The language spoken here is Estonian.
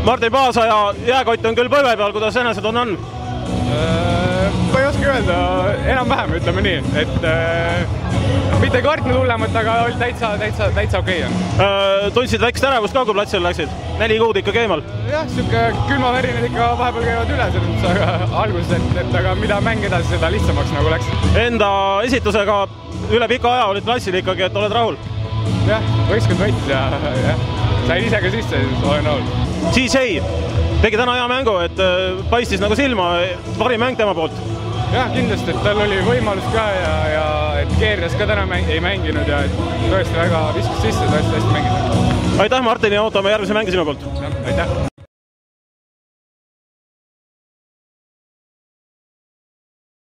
Martin Paasoja jääkott on küll põlve peal, kuidas enesetunne on? Ma ei oska öelda, enam-vähem ütleme nii, et mitte kartnud hullemat, aga oli täitsa okei on. Tundsid väikest ärevust ka, kui platsile läksid? 4 kuud ikka keemal? Jah, siuke külmavärinad ikka vahepeal käivad üle selles, aga alguses, et aga mida mäng edasi, seda lihtsamaks nagu läks. Enda esitusega üle pika aja olid platsil ikkagi, et oled rahul? Jah, võistkond võitis ja sain ise ka sisse, siis olen rahul. Siis ei, tegi täna hea mängu, et paistis nagu silma, parim mäng tema poolt. Jah, kindlasti, et tal oli võimalus ka ja et keerias ka täna ei mänginud ja tõesti väga viskas sisse, tõesti hästi mänginud. Aitäh, Martin, ja ootame järgmise mänge sinu poolt. Aitäh!